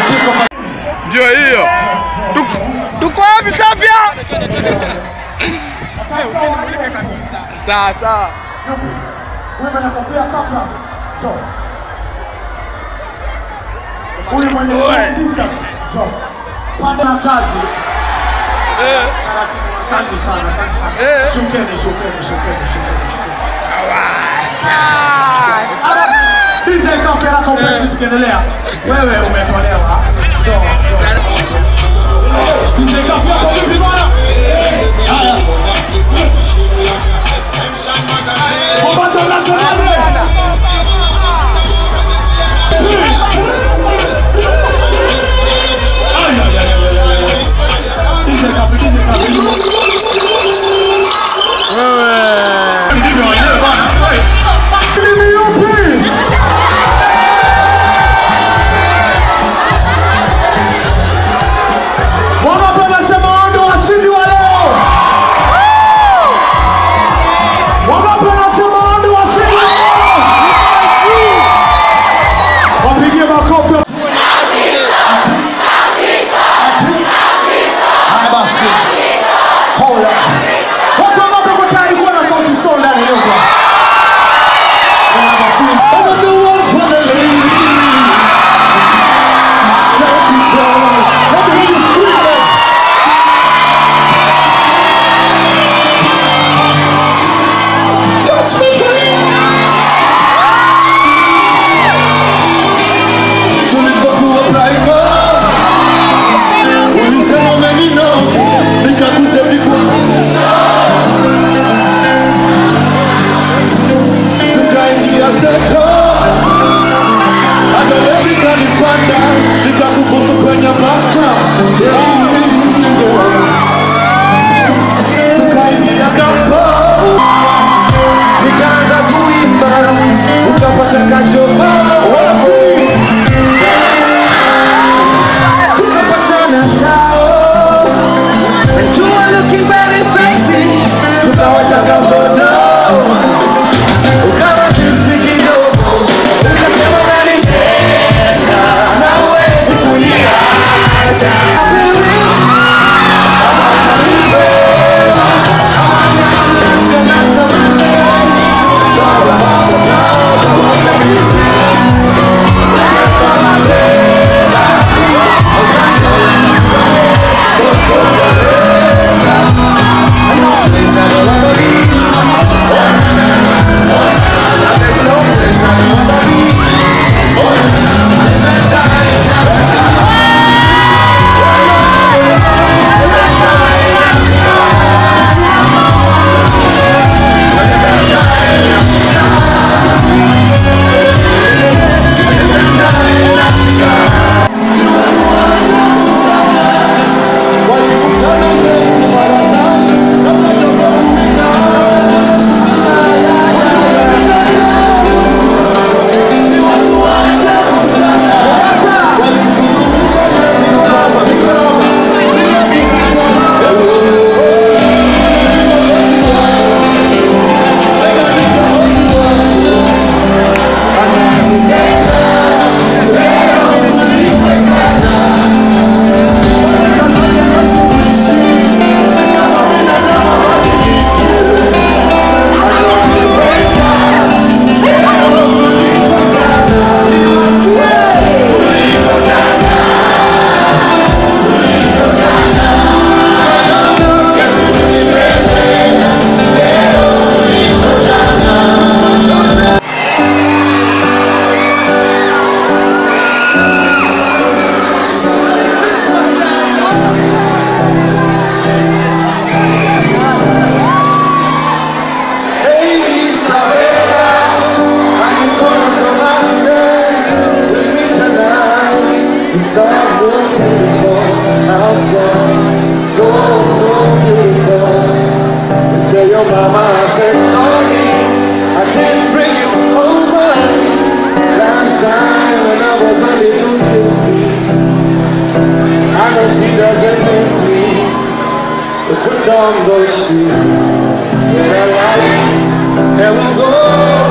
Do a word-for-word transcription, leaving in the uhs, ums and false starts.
Ndio hiyo. Tuko wapi Safia? Usinimulike kabisa. Sawa sawa. Wewe unakopea campus. So. Ule mwenye t-shirt. So. Panda na kazi. Eh. Asante sana, asante sana. Eh. Shukeni, shukeni, shukeni, shukeni, shukeni. Ah. D J Kampera Compress tukiendelea. Wewe umetolewa. Jo, jo. D J Kampera kwa vipi bwana? Haya. Mombasa unasemaje? Ay ay ay ay. D J Kampera, D J Kampera. Wewe. Ndio wenyewe bwana. Mimi yupi? On those streets that I like, and we'll go.